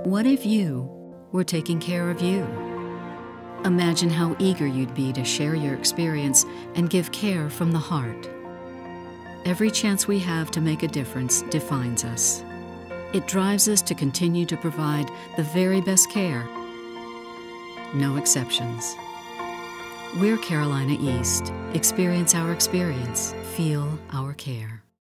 What if you were taking care of you? Imagine how eager you'd be to share your experience and give care from the heart. Every chance we have to make a difference defines us. It drives us to continue to provide the very best care. No exceptions. We're Carolina East. Experience our experience. Feel our care.